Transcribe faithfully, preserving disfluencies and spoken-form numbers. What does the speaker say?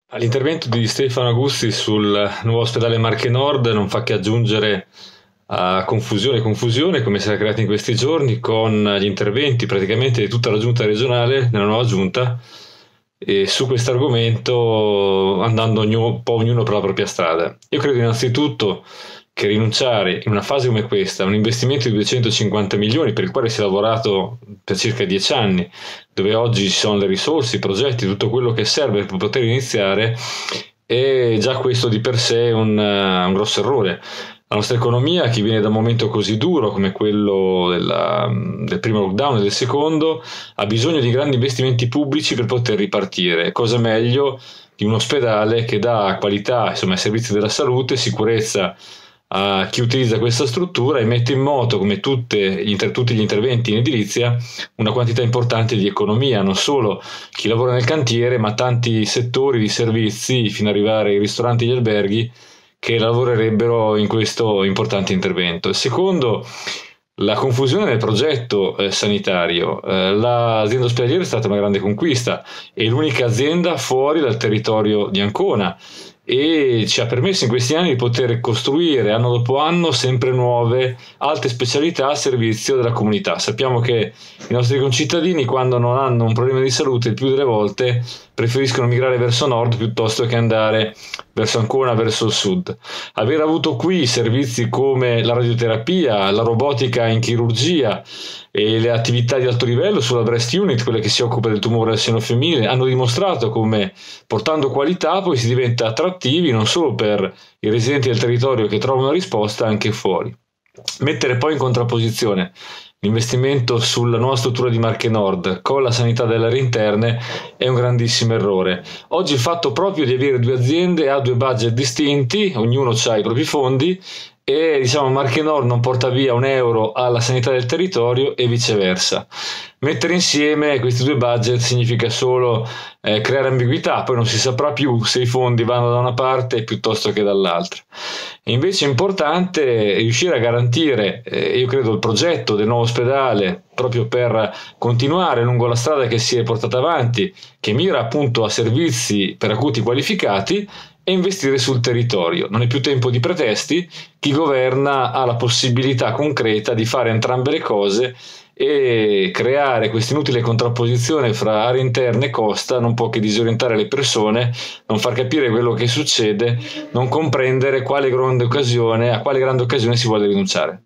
L'intervento di Stefano Aguzzi sul nuovo ospedale Marche Nord non fa che aggiungere a confusione e confusione, come si è creata in questi giorni, con gli interventi praticamente di tutta la giunta regionale, della nuova giunta, e su questo argomento andando ognuno, un po' ognuno per la propria strada. Io credo innanzitutto che rinunciare in una fase come questa a un investimento di duecentocinquanta milioni per il quale si è lavorato per circa dieci anni, dove oggi ci sono le risorse, i progetti, tutto quello che serve per poter iniziare, è già questo di per sé un, uh, un grosso errore. La nostra economia, che viene da un momento così duro come quello della, del primo lockdown e del secondo, ha bisogno di grandi investimenti pubblici per poter ripartire. Cosa meglio di un ospedale che dà qualità, insomma, ai servizi della salute, sicurezza a chi utilizza questa struttura e mette in moto, come tutte gli inter- tutti gli interventi in edilizia, una quantità importante di economia, non solo chi lavora nel cantiere, ma tanti settori di servizi, fino ad arrivare ai ristoranti e agli alberghi, che lavorerebbero in questo importante intervento. Il secondo, la confusione nel progetto eh, sanitario. Eh, l'azienda ospedaliera è stata una grande conquista, è l'unica azienda fuori dal territorio di Ancona e ci ha permesso in questi anni di poter costruire anno dopo anno sempre nuove alte specialità a servizio della comunità. Sappiamo che i nostri concittadini, quando non hanno un problema di salute, il più delle volte preferiscono migrare verso nord piuttosto che andare verso Ancona, verso il sud. Aver avuto qui servizi come la radioterapia, la robotica in chirurgia e le attività di alto livello sulla breast unit, quella che si occupa del tumore al seno femminile, hanno dimostrato come portando qualità poi si diventa attrattivi non solo per i residenti del territorio che trovano risposta anche fuori. Mettere poi in contrapposizione l'investimento sulla nuova struttura di Marche Nord con la sanità delle aree interne è un grandissimo errore. Oggi il fatto proprio di avere due aziende ha due budget distinti, ognuno ha i propri fondi e diciamo Marche Nord non porta via un euro alla sanità del territorio e viceversa. Mettere insieme questi due budget significa solo eh, creare ambiguità, poi non si saprà più se i fondi vanno da una parte piuttosto che dall'altra. E invece è importante riuscire a garantire, eh, io credo, il progetto del nuovo ospedale proprio per continuare lungo la strada che si è portata avanti, che mira appunto a servizi per acuti qualificati e investire sul territorio. Non è più tempo di pretesti, chi governa ha la possibilità concreta di fare entrambe le cose e creare questa inutile contrapposizione fra aree interne e costa non può che disorientare le persone, non far capire quello che succede, non comprendere quale grande occasione, a quale grande occasione si vuole rinunciare.